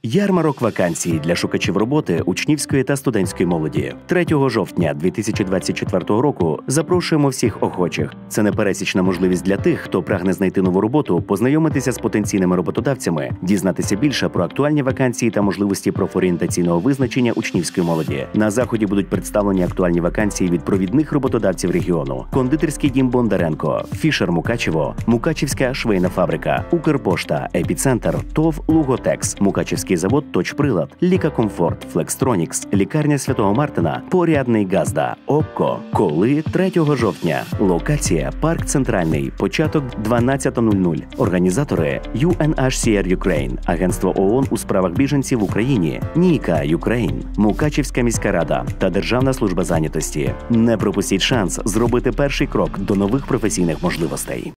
Ярмарок вакансій для шукачів роботи учнівської та студентської молоді. 3 жовтня 2024 року запрошуємо всіх охочих. Це непересічна можливість для тих, хто прагне знайти нову роботу, познайомитися з потенційними роботодавцями, дізнатися більше про актуальні вакансії та можливості профорієнтаційного визначення учнівської молоді. На заході будуть представлені актуальні вакансії від провідних роботодавців регіону: Кондитерський дім Бондаренко, Фішер Мукачево, Мукачівська швейна фабрика, Укрпошта, Епіцентр, ТОВ Луготекс, Мукачівський завод «Точприлад», Ліка Комфорт, Флекстронікс, лікарня Святого Мартина, Порядний Газда, ОККО. Коли? 3 жовтня. Локація – Парк Центральний, початок 12:00. Організатори – UNHCR Ukraine, Агентство ООН у справах біженців в Україні, НІКА Ukraine, Мукачівська міська рада та Державна служба зайнятості. Не пропустіть шанс зробити перший крок до нових професійних можливостей.